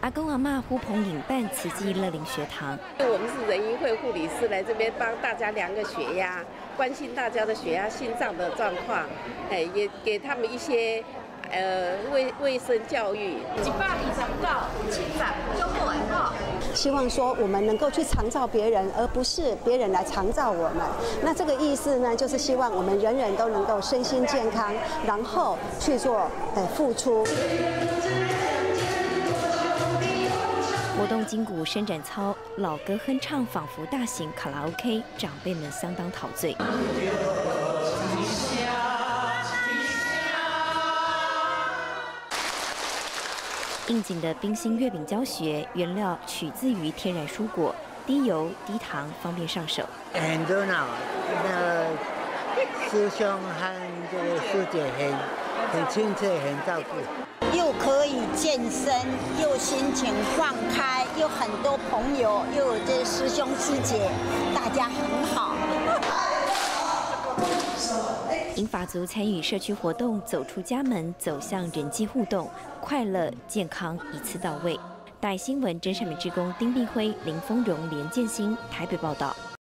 阿公阿嬷呼朋引伴，慈济乐龄学堂。 我们是人医会护理师来这边帮大家量个血压，关心大家的血压、心脏的状况，也给他们一些卫生教育。129清早周末晚报。 希望说我们能够去长照别人，而不是别人来长照我们。那这个意思呢，就是希望我们人人都能够身心健康，然后去做付出。 活动筋骨伸展操，老歌哼唱，仿佛大型卡拉 OK， 长辈们相当陶醉。应景的冰心月饼教学，原料取自于天然蔬果，低油低糖，方便上手。 很热闹，师兄和这个师姐很亲切，很照顾。 又可以健身，又心情放开，又很多朋友，又有这师兄师姐，大家很好。 银发族参与社区活动，走出家门，走向人际互动，快乐健康一次到位。大爱新闻真善美志工丁碧辉、林丰荣、连建新台北报道。